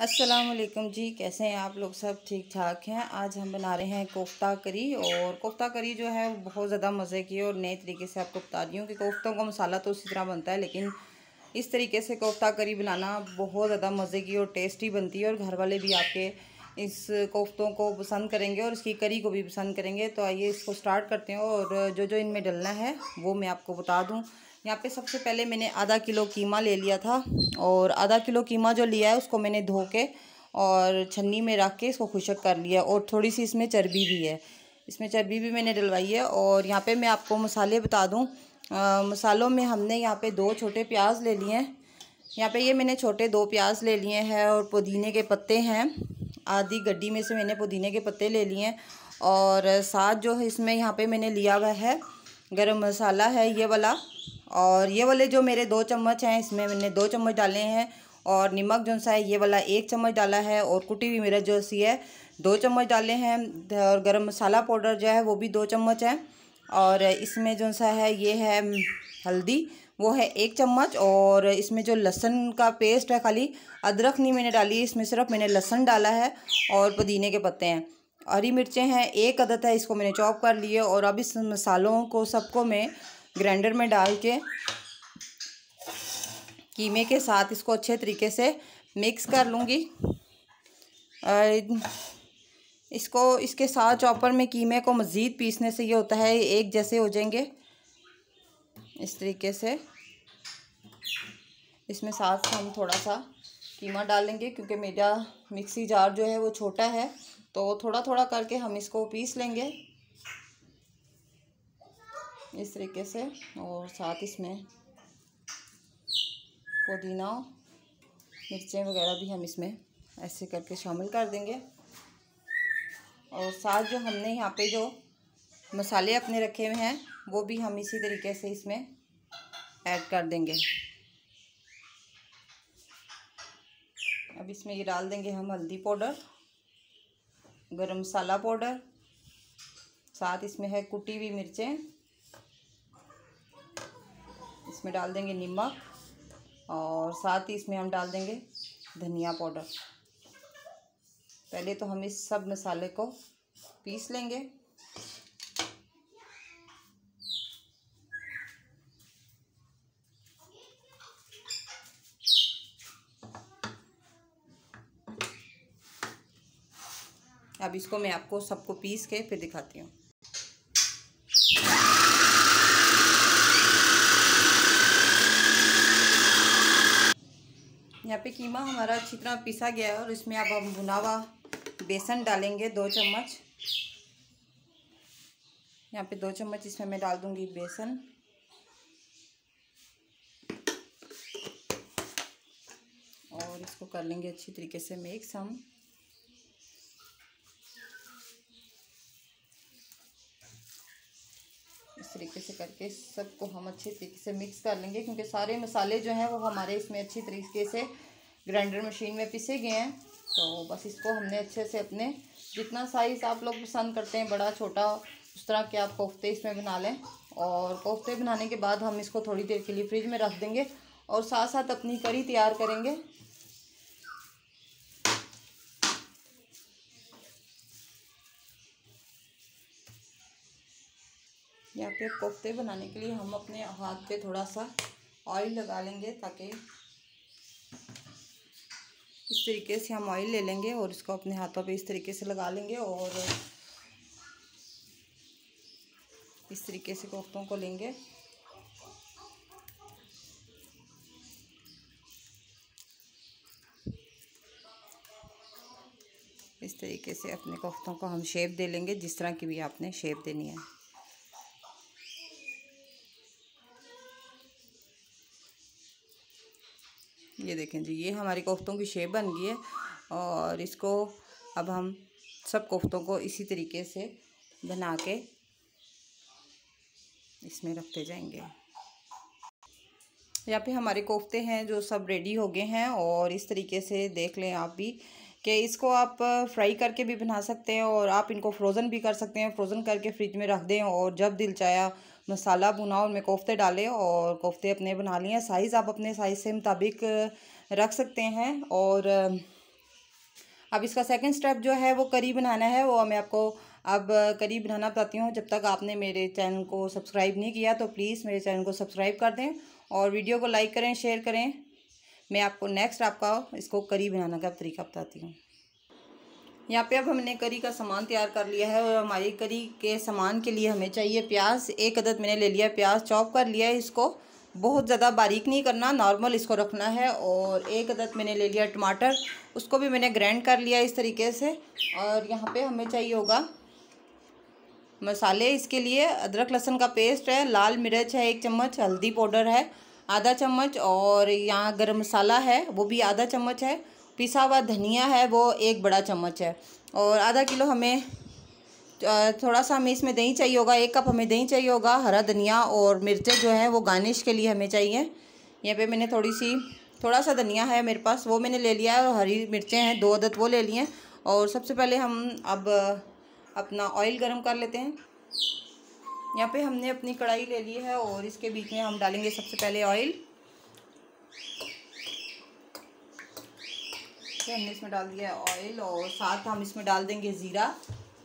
अस्सलाम वालेकुम जी। कैसे हैं आप लोग? सब ठीक ठाक हैं। आज हम बना रहे हैं कोफ्ता करी। और कोफ्ता करी जो है वो बहुत ज़्यादा मज़े की है और नए तरीके से आपको बता रही हूँ कि कोफ्तों का मसाला तो उसी तरह बनता है, लेकिन इस तरीके से कोफ्ता करी बनाना बहुत ज़्यादा मज़े की और टेस्टी बनती है और घर वाले भी आपके इस कोफ्तों को पसंद करेंगे और इसकी करी को भी पसंद करेंगे। तो आइए इसको स्टार्ट करते हैं और जो जो इनमें डलना है वो मैं आपको बता दूँ। यहाँ पे सबसे पहले मैंने आधा किलो कीमा ले लिया था और आधा किलो कीमा जो लिया है उसको मैंने धो के और छन्नी में रख के इसको खुशक कर लिया। और थोड़ी सी इसमें चर्बी भी है, इसमें चर्बी भी मैंने डलवाई है। और यहाँ पे मैं आपको मसाले बता दूँ। मसालों में हमने यहाँ पे 2 छोटे प्याज ले लिए हैं। यहाँ पे ये मैंने छोटे 2 प्याज ले लिए हैं और पुदीने के पत्ते हैं, आधी गड्डी में से मैंने पुदीने के पत्ते ले लिए हैं। और साथ जो है इसमें यहाँ पे मैंने लिया हुआ है गरम मसाला है ये वाला। और ये वाले जो मेरे 2 चम्मच हैं इसमें मैंने 2 चम्मच डाले हैं। और नमक जो सा है ये वाला 1 चम्मच डाला है। और कुटी हुई मिर्च जो सी है 2 चम्मच डाले हैं। और गरम मसाला पाउडर जो है वो भी 2 चम्मच है। और इसमें जो सा है ये है हल्दी, वो है 1 चम्मच। और इसमें जो लहसुन का पेस्ट है, खाली अदरक नहीं मैंने डाली, इसमें सिर्फ मैंने लहसुन डाला है। और पुदीने के पत्ते हैं, हरी मिर्चें हैं 1 अदद है, इसको मैंने चॉप कर लिए। और अब इस मसालों को सबको मैं ग्राइंडर में डाल के कीमे के साथ इसको अच्छे तरीके से मिक्स कर लूँगी। इसको इसके साथ चॉपर में कीमे को मज़ीद पीसने से ये होता है एक जैसे हो जाएंगे इस तरीके से। इसमें साथ हम थोड़ा सा कीमा डालेंगे क्योंकि मेरा मिक्सी जार जो है वो छोटा है, तो थोड़ा थोड़ा करके हम इसको पीस लेंगे इस तरीके से। और साथ इसमें पुदीना मिर्चें वगैरह भी हम इसमें ऐसे करके शामिल कर देंगे। और साथ जो हमने यहाँ पे जो मसाले अपने रखे हुए हैं वो भी हम इसी तरीके से इसमें ऐड कर देंगे। अब इसमें ये डाल देंगे हम हल्दी पाउडर, गरम मसाला पाउडर, साथ इसमें है कुटी हुई मिर्चें, इसमें डाल देंगे नमक और साथ ही इसमें हम डाल देंगे धनिया पाउडर। पहले तो हम इस सब मसाले को पीस लेंगे। अब इसको मैं आपको सबको पीस के फिर दिखाती हूँ। यहाँ पे कीमा हमारा अच्छी तरह पिसा गया है और इसमें अब हम भुना हुआ बेसन डालेंगे 2 चम्मच। यहाँ पे 2 चम्मच इसमें मैं डाल दूँगी बेसन। और इसको कर लेंगे अच्छी तरीके से मिक्स हम। इस तरीके से करके सबको हम अच्छे तरीके से मिक्स कर लेंगे क्योंकि सारे मसाले जो हैं वो हमारे इसमें अच्छी तरीके से ग्राइंडर मशीन में पिसे गए हैं। तो बस इसको हमने अच्छे से अपने जितना साइज़ आप लोग पसंद करते हैं, बड़ा छोटा, उस तरह के आप कोफ्ते इसमें बना लें। और कोफ्ते बनाने के बाद हम इसको थोड़ी देर के लिए फ्रिज में रख देंगे और साथ साथ अपनी करी तैयार करेंगे। यहाँ पे कोफ्ते बनाने के लिए हम अपने हाथ पे थोड़ा सा ऑयल लगा लेंगे ताकि इस तरीके से हम ऑयल ले लेंगे और इसको अपने हाथों पे इस तरीके से लगा लेंगे। और इस तरीके से कोफ्तों को लेंगे। इस तरीके से अपने कोफ्तों को हम शेप दे लेंगे जिस तरह की भी आपने शेप देनी है। ये देखें जी, ये हमारी कोफ्तों की शेप बन गई है। और इसको अब हम सब कोफ्तों को इसी तरीके से बना के इसमें रखते जाएंगे। यहाँ पे हमारे कोफ्ते हैं जो सब रेडी हो गए हैं। और इस तरीके से देख लें आप भी कि इसको आप फ्राई करके भी बना सकते हैं और आप इनको फ्रोज़न भी कर सकते हैं। फ्रोज़न करके फ्रिज में रख दें और जब दिल चाहे मसाला भुना उनमें कोफ्ते डालें और कोफ्ते अपने बना लिए। साइज़ आप अपने साइज़ से मुताबिक रख सकते हैं। और अब इसका सेकंड स्टेप जो है वो करी बनाना है, वो मैं आपको अब करी बनाना बताती हूँ। जब तक आपने मेरे चैनल को सब्सक्राइब नहीं किया तो प्लीज़ मेरे चैनल को सब्सक्राइब कर दें और वीडियो को लाइक करें, शेयर करें। मैं आपको नेक्स्ट आपका इसको करी बनाने का तरीका बताती हूँ। यहाँ पे अब हमने करी का सामान तैयार कर लिया है और हमारी करी के सामान के लिए हमें चाहिए प्याज। 1 अदद मैंने ले लिया प्याज, चॉप कर लिया है। इसको बहुत ज़्यादा बारीक नहीं करना, नॉर्मल इसको रखना है। और 1 अदद मैंने ले लिया टमाटर, उसको भी मैंने ग्राइंड कर लिया इस तरीके से। और यहाँ पे हमें चाहिए होगा मसाले। इसके लिए अदरक लहसुन का पेस्ट है, लाल मिर्च है 1 चम्मच, हल्दी पाउडर है आधा चम्मच, और यहाँ गरम मसाला है वो भी आधा चम्मच है, पिसा हुआ धनिया है वो 1 बड़ा चम्मच है। और आधा किलो हमें थोड़ा सा हमें इसमें दही चाहिए होगा, 1 कप हमें दही चाहिए होगा। हरा धनिया और मिर्चें जो है वो गार्निश के लिए हमें चाहिए। यहाँ पे मैंने थोड़ा सा धनिया है मेरे पास, वो मैंने ले लिया है। और हरी मिर्चें हैं 2 अदद, वो ले लिए हैं। और सबसे पहले हम अब अपना ऑयल गर्म कर लेते हैं। यहाँ पे हमने अपनी कढ़ाई ले ली है और इसके बीच में हम डालेंगे सबसे पहले ऑयल। हमने इसमें डाल दिया है ऑयल और साथ हम इसमें डाल देंगे ज़ीरा।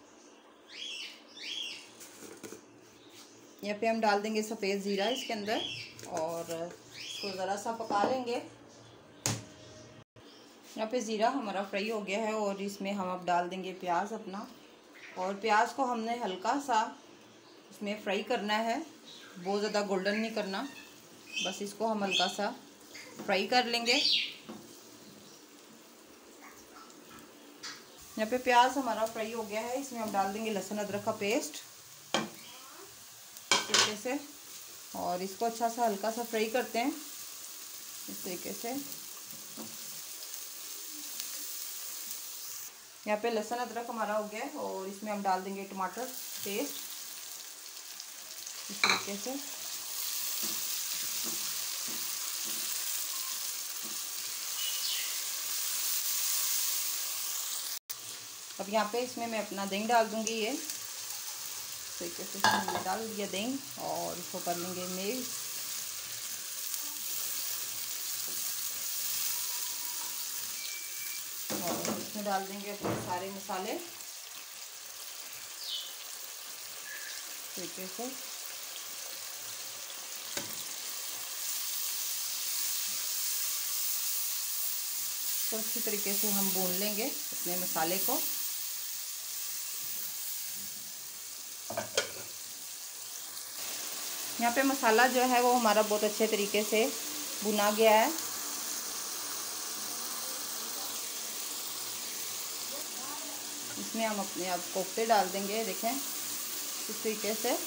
यहाँ पे हम डाल देंगे सफ़ेद ज़ीरा इसके अंदर और इसको ज़रा सा पका लेंगे। यहाँ पे ज़ीरा हमारा फ्राई हो गया है और इसमें हम अब डाल देंगे प्याज अपना। और प्याज को हमने हल्का सा इसमें फ्राई करना है, बहुत ज़्यादा गोल्डन नहीं करना, बस इसको हम हल्का सा फ्राई कर लेंगे। यहाँ पे प्याज हमारा फ्राई हो गया है, इसमें हम डाल देंगे लहसुन अदरक का पेस्ट इस तरीके से। और इसको अच्छा सा हल्का सा फ्राई करते हैं इस तरीके से। यहाँ पे लहसुन अदरक हमारा हो गया है और इसमें हम डाल देंगे टमाटर पेस्ट इस तरीके से। अब यहाँ पे इसमें मैं अपना दही डाल दूंगी, ये तरीके से हमने डाल दिया दही और इसको कर लेंगे मिक्स। और इसमें डाल देंगे अपने सारे मसाले तरीके से। तो अच्छी तरीके से हम भून लेंगे अपने मसाले को। यहाँ पे मसाला जो है वो हमारा बहुत अच्छे तरीके से भुना गया है। इसमें हम अपने आप कोफ्ते डाल देंगे, देखें इस तरीके से।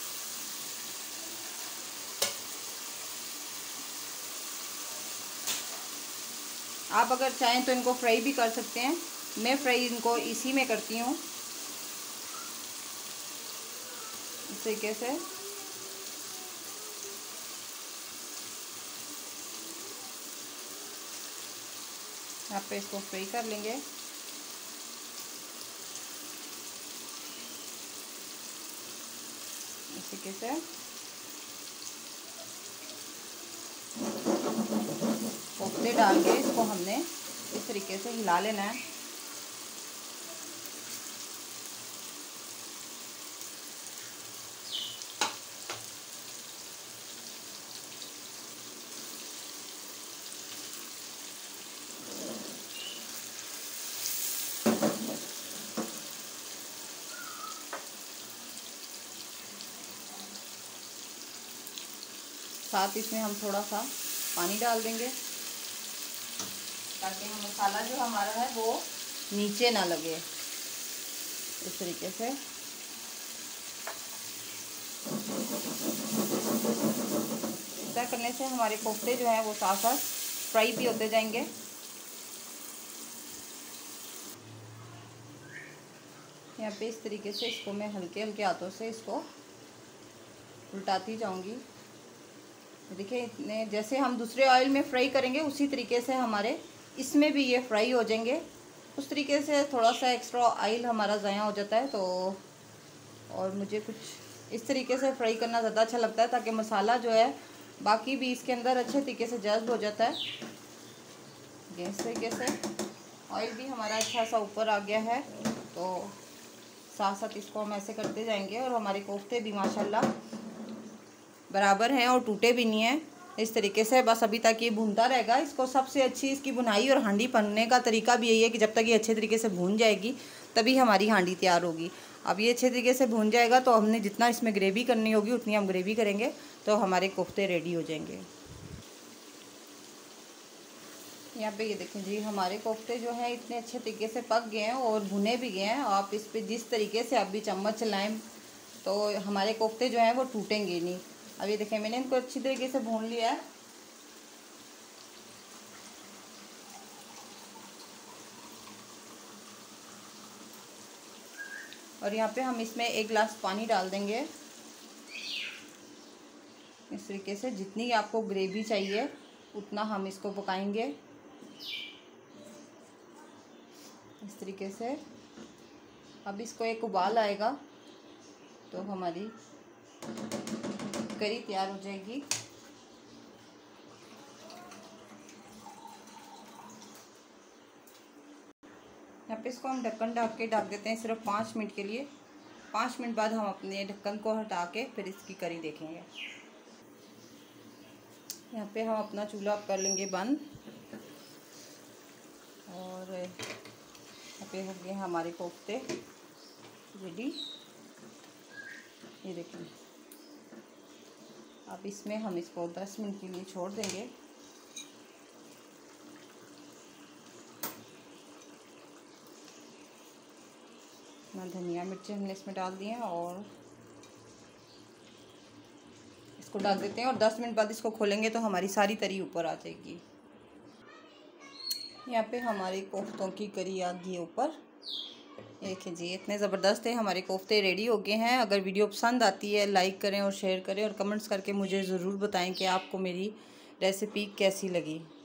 आप अगर चाहें तो इनको फ्राई भी कर सकते हैं, मैं फ्राई इनको इसी में करती हूँ इस तरीके से। यहाँ पे इसको फ्राई कर लेंगे। इस तरीके से कोफ्ते डाल के इसको हमने इस तरीके से हिला लेना है। साथ इसमें हम थोड़ा सा पानी डाल देंगे ताकि मसाला जो हमारा है वो नीचे ना लगे इस तरीके से। ऐसा करने से हमारे कोफ्ते जो है वो साथ साथ फ्राई भी होते जाएंगे। यहाँ पे इस तरीके से इसको मैं हल्के हल्के हाथों से इसको उल्टाती जाऊंगी। देखिए इतने जैसे हम दूसरे ऑयल में फ्राई करेंगे उसी तरीके से हमारे इसमें भी ये फ्राई हो जाएंगे। उस तरीके से थोड़ा सा एक्स्ट्रा ऑयल हमारा ज़ाया हो जाता है। तो और मुझे कुछ इस तरीके से फ्राई करना ज़्यादा अच्छा लगता है ताकि मसाला जो है बाकी भी इसके अंदर अच्छे तरीके से जज्ब हो जाता है। इस तरीके से ऑयल भी हमारा अच्छा सा ऊपर आ गया है, तो साथ साथ इसको हम ऐसे करते जाएंगे और हमारे कोफ्ते भी माशाल्लाह बराबर हैं और टूटे भी नहीं हैं। इस तरीके से बस अभी तक ये भूनता रहेगा इसको। सबसे अच्छी इसकी भुनाई और हांडी बनने का तरीका भी यही है कि जब तक ये अच्छे तरीके से भून जाएगी तभी हमारी हांडी तैयार होगी। अब ये अच्छे तरीके से भून जाएगा तो हमने जितना इसमें ग्रेवी करनी होगी उतनी हम ग्रेवी करेंगे, तो हमारे कोफ्ते रेडी हो जाएंगे। यहाँ पे ये देखें जी, हमारे कोफ्ते जो हैं इतने अच्छे तरीके से पक गए हैं और भुने भी गए हैं। आप इस पे जिस तरीके से आप भी चम्मच चलाएं तो हमारे कोफ्ते जो हैं वो टूटेंगे नहीं। अब ये देखें, मैंने इनको अच्छी तरीके से भून लिया है। और यहाँ पे हम इसमें 1 गिलास पानी डाल देंगे। इस तरीके से जितनी आपको ग्रेवी चाहिए उतना हम इसको पकाएंगे। इस तरीके से अब इसको एक उबाल आएगा तो हमारी करी तैयार हो जाएगी। यहाँ पे इसको हम ढक्कन ढक के ढक देते हैं सिर्फ 5 मिनट के लिए। 5 मिनट बाद हम अपने ढक्कन को हटा के फिर इसकी करी देखेंगे। यहाँ पे हम अपना चूल्हा कर लेंगे बंद और यहाँ पे हो गए हमारे कोफ्ते रेडी। ये देखें, अब इसमें हम इसको 10 मिनट के लिए छोड़ देंगे। धनिया मिर्ची हमने इसमें डाल दी हैं और इसको डाल देते हैं और 10 मिनट बाद इसको खोलेंगे तो हमारी सारी तरी ऊपर आ जाएगी। यहाँ पे हमारी कोफ्तों की करी आ गई ऊपर। देखिए जी, इतने ज़बरदस्त है हमारे कोफ्ते रेडी हो गए हैं। अगर वीडियो पसंद आती है लाइक करें और शेयर करें और कमेंट्स करके मुझे ज़रूर बताएं कि आपको मेरी रेसिपी कैसी लगी।